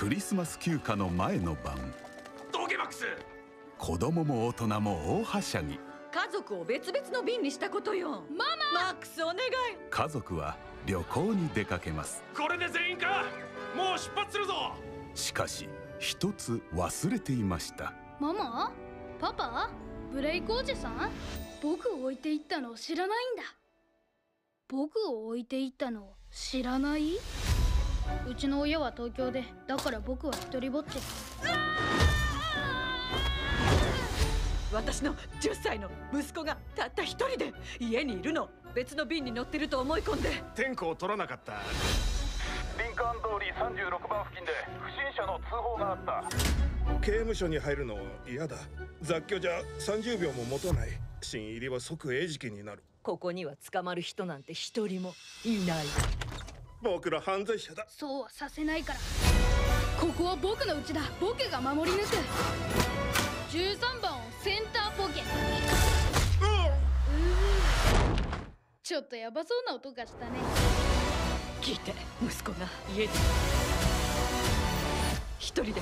クリスマス休暇の前の晩、 どけマックス。 子供も大人も大はしゃぎ。 家族を別々の便にしたことよ。マックスお願い。 家族は旅行に出かけます。 これで全員か。もう出発するぞ。 しかし一つ忘れていました。 ママ？パパ？ブレイクおじさん？僕を置いていったのを知らないんだ。僕を置いていったのを知らない？うちの親は東京で、だから僕は一人ぼっち。 私の10歳の息子がたった一人で家にいるの。別の便に乗ってると思い込んで。 点呼を取らなかった。 リンカーン通り36番付近で不審者の通報があった。 刑務所に入るの嫌だ。雑居じゃ30秒も持たない。新入りは即餌食になる。 ここには捕まる人なんて一人もいない。 僕ら犯罪者だ。 そうはさせないから。ここは僕の家だ。僕が守り抜く。13番をセンターポケットに。ちょっとヤバそうな音がしたね。 聞いて、息子が家で一人で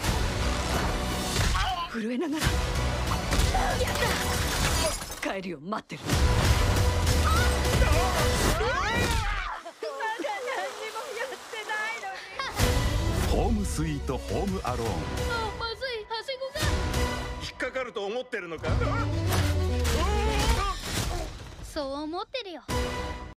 震えながら帰りを待ってる。 ホームスイートホームアローン。 あ、まずい、はしごが。 引っかかると思ってるのか？ そう思ってるよ。